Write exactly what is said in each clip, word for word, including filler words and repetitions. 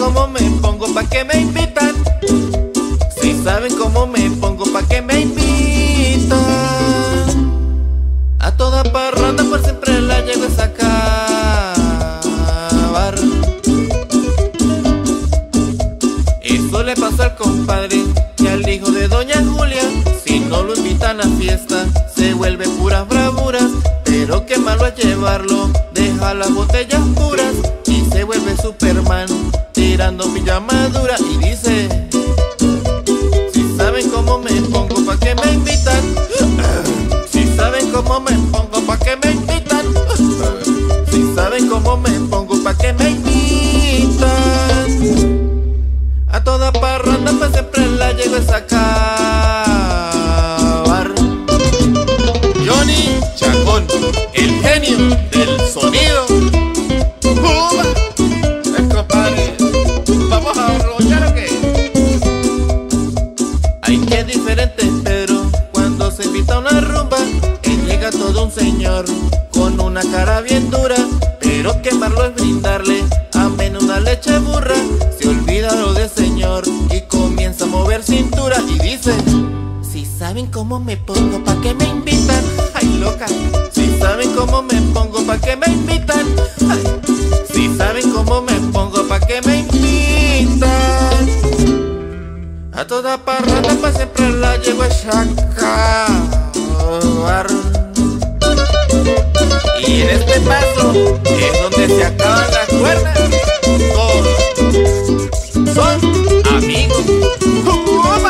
cómo me pongo, pa' que me invitan. Si saben cómo me pongo, pa' que me invitan. A toda parranda por siempre la llego a sacar. Eso le pasó al compadre y al hijo de doña Julia. Si no lo invitan a fiesta, se vuelve puras bravuras. Pero qué malo es llevarlo, deja las botellas puras y se vuelve Superman, tirando pijama dura. Y dice: si saben cómo me pongo, pa' que me invitan. Si saben cómo me pongo, pa' que me invitan. Si saben cómo me pongo, pa' que me invitan. A toda parranda pues siempre la llego a sacar. Johnny Chacón, el genio del sonido. ¡Juba! ¡Eh, compadre! ¿Vamos a arrollar o qué? Ay, qué diferente, pero cuando se invita a una rumba, que llega todo un señor con una cara bien dura. Pero quemarlo es brindarle amén una leche burra. Se olvida lo de señor y comienza a mover cintura. Y dice: si saben cómo me pongo, pa' que me invitan. Ay, loca. Si saben cómo me pongo, pa' que me invitan. Ay, si saben cómo me pongo, pa' que me invitan. A toda parranda pa' siempre la llevo a sacar. Y en este paso es donde se acaban las cuerdas. Todos son amigos. ¡Opa!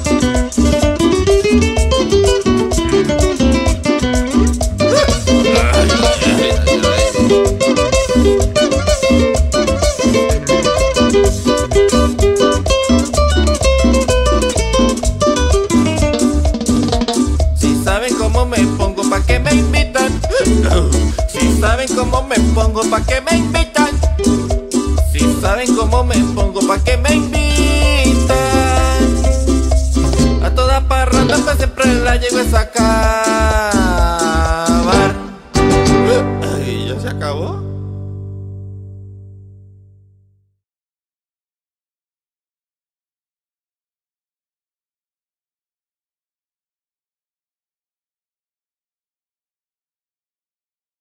Si saben cómo me pongo, pa' que me invitan. Si saben cómo me pongo, pa' que me invitan. Si saben cómo me pongo, pa' que me invitan. A toda parranda pues siempre la llego a sacar. Ay, ¿ya se acabó?